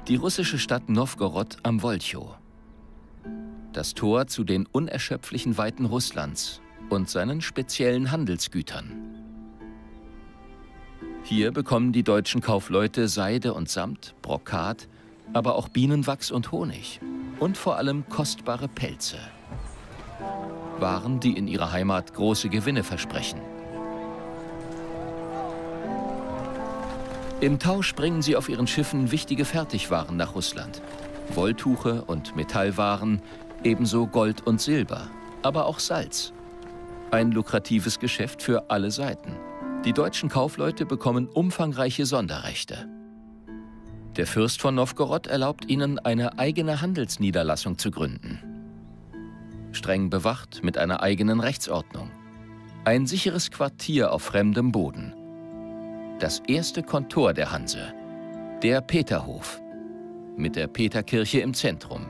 Die russische Stadt Nowgorod am Wolchow. Das Tor zu den unerschöpflichen Weiten Russlands und seinen speziellen Handelsgütern. Hier bekommen die deutschen Kaufleute Seide und Samt, Brokat, aber auch Bienenwachs und Honig und vor allem kostbare Pelze. Waren, die in ihrer Heimat große Gewinne versprechen. Im Tausch bringen sie auf ihren Schiffen wichtige Fertigwaren nach Russland. Wolltuche und Metallwaren, ebenso Gold und Silber, aber auch Salz. Ein lukratives Geschäft für alle Seiten. Die deutschen Kaufleute bekommen umfangreiche Sonderrechte. Der Fürst von Nowgorod erlaubt ihnen, eine eigene Handelsniederlassung zu gründen. Streng bewacht mit einer eigenen Rechtsordnung. Ein sicheres Quartier auf fremdem Boden. Das erste Kontor der Hanse, der Peterhof, mit der Peterkirche im Zentrum.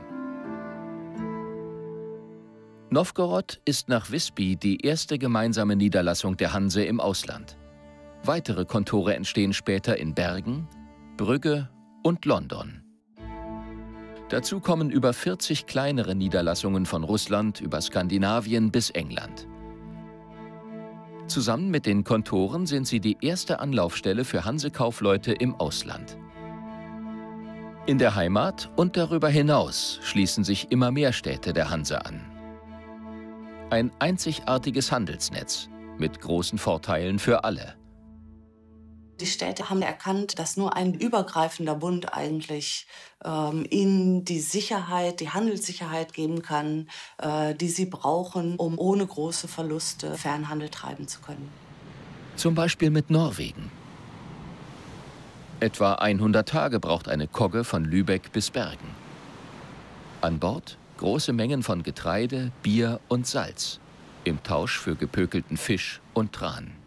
Nowgorod ist nach Visby die erste gemeinsame Niederlassung der Hanse im Ausland. Weitere Kontore entstehen später in Bergen, Brügge und London. Dazu kommen über 40 kleinere Niederlassungen von Russland über Skandinavien bis England. Zusammen mit den Kontoren sind sie die erste Anlaufstelle für Hansekaufleute im Ausland. In der Heimat und darüber hinaus schließen sich immer mehr Städte der Hanse an. Ein einzigartiges Handelsnetz mit großen Vorteilen für alle. Die Städte haben erkannt, dass nur ein übergreifender Bund eigentlich ihnen die Sicherheit, die Handelssicherheit geben kann, die sie brauchen, um ohne große Verluste Fernhandel treiben zu können. Zum Beispiel mit Norwegen. Etwa 100 Tage braucht eine Kogge von Lübeck bis Bergen. An Bord große Mengen von Getreide, Bier und Salz, im Tausch für gepökelten Fisch und Tran.